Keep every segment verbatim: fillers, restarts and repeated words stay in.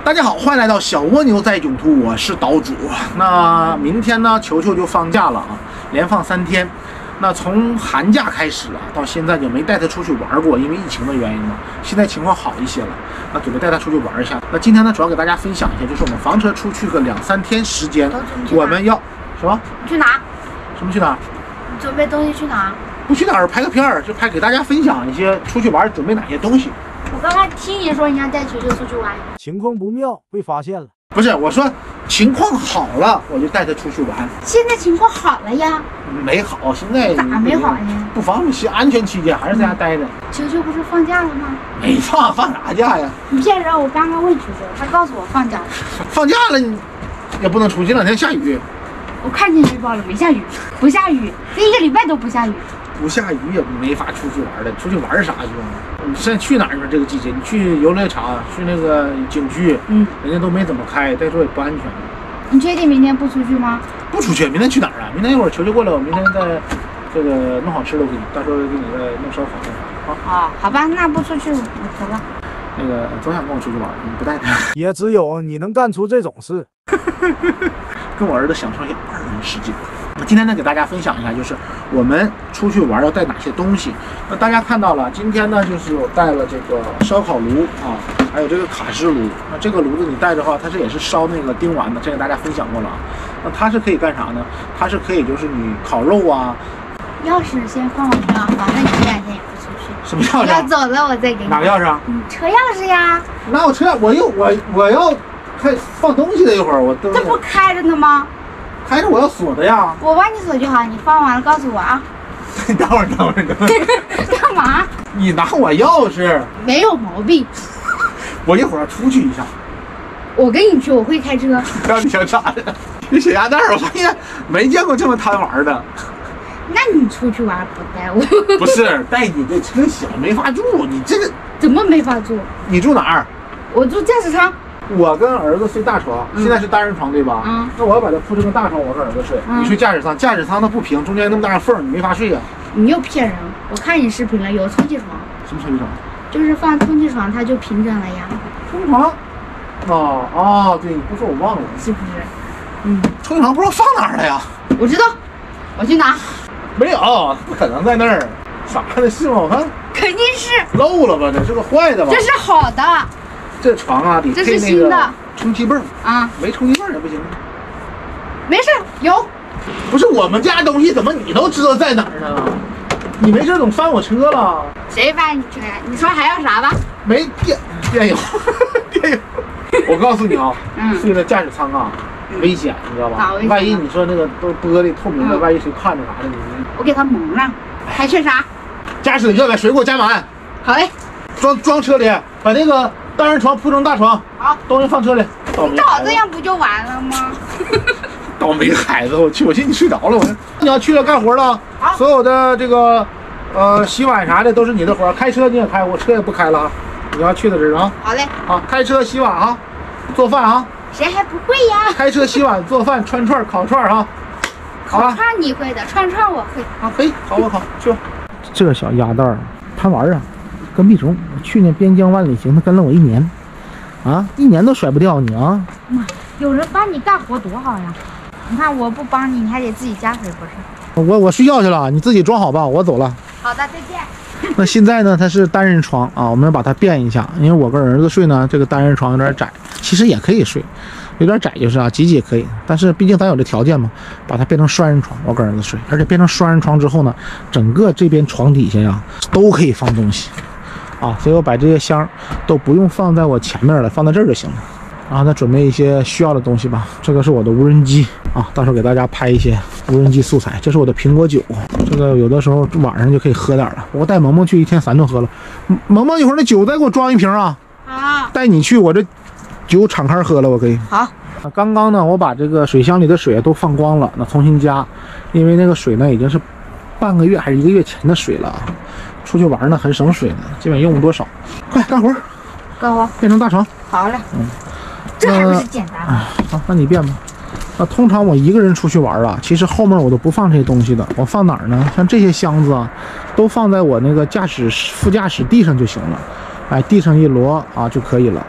大家好，欢迎来到小蜗牛在囧途，我是岛主。那明天呢，球球就放假了啊，连放三天。那从寒假开始啊，到现在就没带他出去玩过，因为疫情的原因嘛。现在情况好一些了，那准备带他出去玩一下。那今天呢，主要给大家分享一下，就是我们房车出去个两三天时间，我们要什么？ 去哪？ 什么去哪？ 你准备东西去哪？ 不去哪儿，拍个片儿，就拍给大家分享一些出去玩准备哪些东西。 我刚刚听你说你要带球球出去玩， 情况不妙，被发现了。 不是，我说情况好了，我就带他出去玩。 现在情况好了呀？ 没好，现在咋没好呢？ 不方便，安全期间还是在家待着。 球球不是放假了吗？ 没放，放啥假呀？ 你骗人！我刚刚问球球，他告诉我放假了。 放假了，你也不能出去，这两天下雨。 我看见预报了，没下雨，不下雨，这一个礼拜都不下雨。 不下雨也没法出去玩的，出去玩啥去啊？你现在去哪儿呢？这个季节，你去游乐场，去那个景区，嗯，人家都没怎么开，再说也不安全。 你确定明天不出去吗？ 不出去，明天去哪儿啊？明天一会儿球球过来，我明天再这个弄好吃的，我给你，到时候给你再弄烧烤那啥啊。 哦，好吧，那不出去，我走了。 那个总想跟我出去玩，你不带他， 也只有你能干出这种事。 跟我儿子享受一下二人世界。那今天呢，给大家分享一下，就是我们出去玩要带哪些东西。那大家看到了，今天呢，就是我带了这个烧烤炉啊，还有这个卡式炉。那这个炉子你带着的话，它是也是烧那个丁丸的，这个大家分享过了啊。那它是可以干啥呢？它是可以就是你烤肉啊。 钥匙先放我这儿，反正你这两天也不出去。 什么钥匙？ 要走了我再给你。 哪个钥匙啊？ 嗯，车钥匙呀。 那我车，我又我我要开放东西的一会儿，我都这不开着呢吗？ 开着我要锁的呀。 我帮你锁就好，你放完了告诉我啊。 你等会儿，等会儿，等会儿。干嘛？ 你拿我钥匙。 没有毛病。 我一会儿要出去一下。 我跟你说，我会开车。 让你想啥的？这小鸭蛋儿，我发现没见过这么贪玩的。 那你出去玩不带我？ 不是，带你这车小没法住，你这个怎么没法住？ 你住哪儿？ 我住驾驶舱。 我跟儿子睡大床，嗯、现在是单人床对吧？ 嗯。 那我要把它铺成个大床，我跟儿子睡。嗯、你睡驾驶舱，驾驶舱它不平，中间那么大缝，你没法睡呀、啊。 你又骗人！我看你视频了，有充气床。 什么充气床？ 就是放充气床，它就平整了呀。 充气床？哦哦，对，你不说我忘了。 是不是？嗯。 充气床不知道放哪儿了呀？ 我知道，我去拿。 没有，不可能在那儿。啥的是吗？我看肯定是漏了吧？这是个坏的吧？ 这是好的。 这床啊，得配那个充气泵啊，没充气泵也不行。 没事，有。 不是我们家东西，怎么你都知道在哪儿呢？你没事总翻我车了。 谁翻你车呀？你说还要啥吧？ 没电电油，电油。我告诉你啊，嗯，睡在驾驶舱啊，危险，你知道吧？万一你说那个都玻璃透明的，万一谁看着啥的，你我给他蒙上。还缺啥？ 驾驶里要把水给我加满。 好嘞。 装装车里，把那个单人床铺成大床。 好， 东西放车里。 你早这样不就完了吗？ 倒霉孩子，我去，我寻思你睡着了，我说你要去了干活了， 好， 所有的这个呃洗碗啥的都是你的活，开车你也开，我车也不开了啊。你要去的人啊。 好嘞。 好，开车洗碗啊，做饭啊。 谁还不会呀？ 开车洗碗做饭串串烤串啊。 烤串你会的，串串我会。 啊，可以，烤我烤去吧。这个小鸭蛋儿贪玩啊，跟屁虫。去年边疆万里行，他跟了我一年，啊，一年都甩不掉你啊。 妈，有人帮你干活多好呀！你看我不帮你，你还得自己加水不是？ 我我睡觉去了，你自己装好吧，我走了。 好的，再见。 那现在呢，它是单人床啊，我们要把它变一下，因为我跟儿子睡呢，这个单人床有点窄，其实也可以睡。有点窄就是啊，挤挤也可以，但是毕竟咱有这条件嘛，把它变成双人床，我跟儿子睡。而且变成双人床之后呢，整个这边床底下呀都可以放东西啊，所以我把这些箱都不用放在我前面了，放在这儿就行了。然后再准备一些需要的东西吧。这个是我的无人机啊，到时候给大家拍一些无人机素材。这是我的苹果酒，这个有的时候晚上就可以喝点了。我带萌萌去一天三顿喝了。萌萌一会儿那酒再给我装一瓶啊。 好。带你去，我这酒敞开喝了，我可以。 好。 刚刚呢，我把这个水箱里的水都放光了，那重新加，因为那个水呢已经是半个月还是一个月前的水了。出去玩呢很省水的，基本用不多少。快干活， 干活， 变成大床。 好嘞。 嗯。 这还不是简单的。 好，那你变吧。那通常我一个人出去玩啊，其实后面我都不放这些东西的。我放哪儿呢？像这些箱子啊，都放在我那个驾驶副驾驶地上就行了。哎，地上一摞啊就可以了。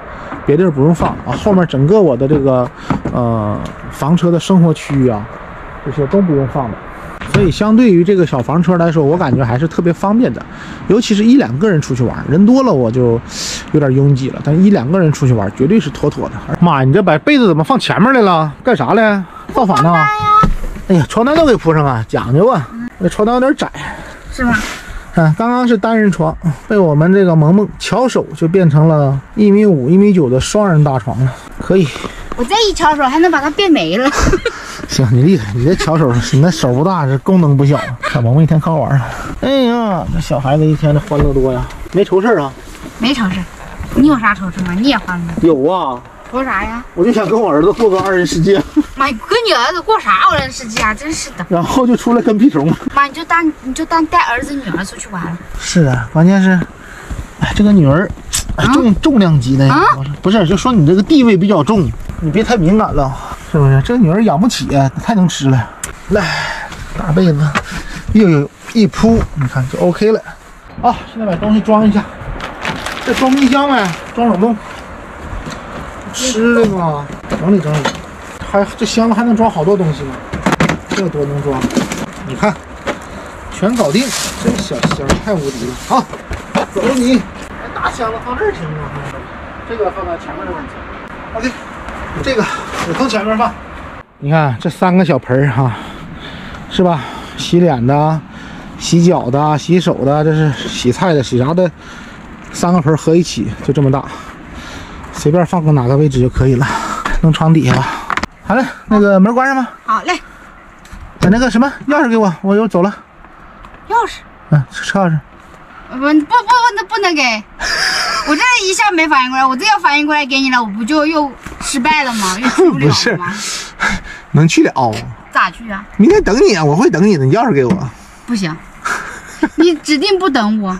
别地儿不用放啊。后面整个我的这个呃房车的生活区域啊，这些都不用放的。所以相对于这个小房车来说，我感觉还是特别方便的，尤其是一两个人出去玩，人多了我就有点拥挤了，但一两个人出去玩绝对是妥妥的。妈呀，你这把被子怎么放前面来了？干啥嘞？造反呢？哎呀，床单都给铺上啊，讲究啊！那床单有点窄， 是吗？ 啊，刚刚是单人床，被我们这个萌萌巧手就变成了一米五、一米九的双人大床了，可以。 我这一巧手还能把它变没了。 行，你厉害，你这巧手，你那手不大，这功能不小。小萌萌一天可好玩了。哎呀，这小孩子一天的欢乐多呀，没愁事啊？ 没愁事。你有啥愁事吗？你也欢乐？ 有啊。 愁啥呀？ 我就想跟我儿子过个二人世界。 妈，跟你儿子过啥二人世界啊？真是的。 然后就出来跟屁虫。 妈，你就当你就当带儿子女儿出去玩了。 是啊，关键是，哎，这个女儿，哎、重、啊、重量级的呀。啊、不是，就说你这个地位比较重，你别太敏感了，是不是？这个女儿养不起啊，太能吃了。来，大被子，又有一铺，你看就 OK 了。啊，现在把东西装一下。这装冰箱呗，装冷冻。吃的嘛，整理整理。还这箱子还能装好多东西呢，这多能装！你看，全搞定。这小箱太无敌了。好，走了你。大箱子放这儿行吗？这个放在前面的位置。OK， 这个也从前面放。你看这三个小盆儿哈，是吧？洗脸的、洗脚的、洗手的，这是洗菜的、洗啥的，三个盆合一起就这么大。随便放个哪个位置就可以了，弄床底下吧。好嘞，那个门关上吧。 好嘞。 把那个什么钥匙给我，我又走了。 钥匙？ 嗯，车钥匙。 不不不不不能给，我这一下没反应过来，我这要反应过来给你了，我不就又失败了吗？又去不了了吗？ 能去了。 咋去啊？ 明天等你啊，我会等你的，你钥匙给我。 不行，你指定不等我。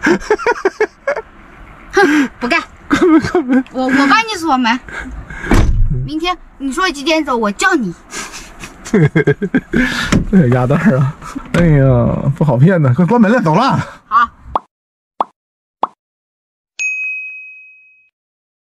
哼，不干。我我帮你锁门，明天你说几点走，我叫你。 这鸭蛋啊，哎呀，不好骗呢，快关门了，走了。 好。